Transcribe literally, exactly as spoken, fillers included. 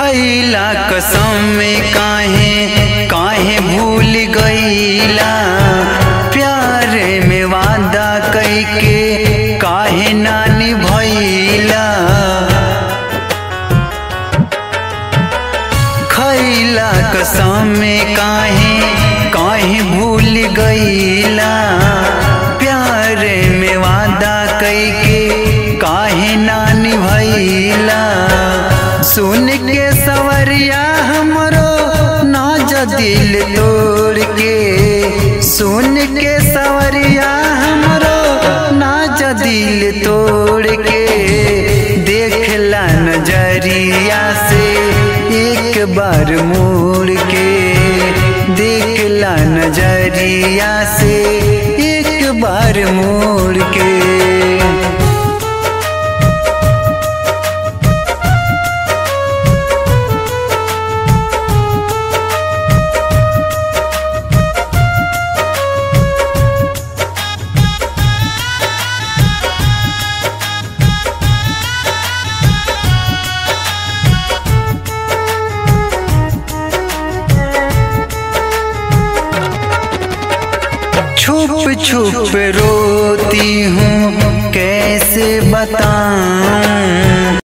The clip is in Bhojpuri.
खैला कसम में काहे काहे भूल गईला, प्यार में वादा कई के काहे ना निभैला। खैला कसम में काहे काहे भूल गईला, प्यार में वादा कई के काहे ना निभैला। सुन के सवरिया हमरो नाज दिल तोड़ के, सुन के सवरिया हमरो नाज दिल तोड़ के, देखला नजरिया से एक बार मोड़ के, देखला नजरिया से एक बार मोड़ के। छुप छुप रोती हूँ कैसे बताऊं।